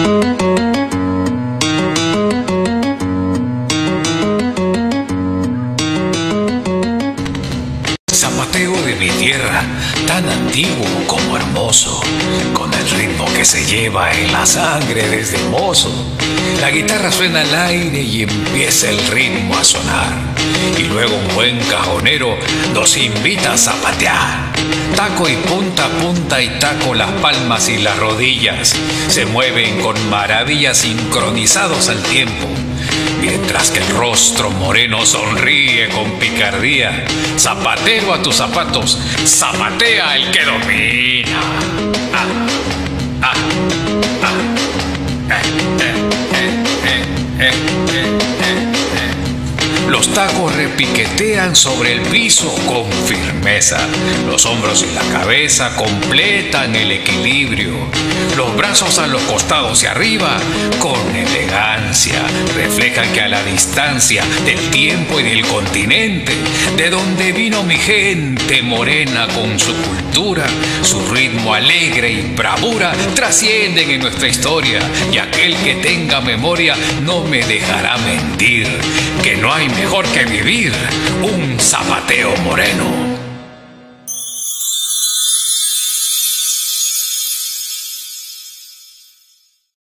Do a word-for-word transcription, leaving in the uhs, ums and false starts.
Zapateo de mi tierra, tan antiguo como hermoso, con el ritmo que se lleva en la sangre desde mozo. La guitarra suena al aire y empieza el ritmo a sonar, y luego un buen cajonero nos invita a zapatear. Taco y punta a punta y taco las palmas y las rodillas se mueven con maravilla sincronizados al tiempo. Mientras que el rostro moreno sonríe con picardía, zapatero a tus zapatos, zapatea el que domina. Ah, ah, ah. Eh, eh, eh, eh, eh, eh, eh. Los tacos repiquetean sobre el piso con firmeza. Los hombros y la cabeza completan el equilibrio. Los brazos a los costados y arriba con elegancia reflejan que a la distancia del tiempo y del continente, de donde vino mi gente morena con su cultura, su ritmo alegre y bravura, trascienden en nuestra historia, y aquel que tenga memoria no me dejará mentir, que no hay mejor que vivir un zapateo moreno.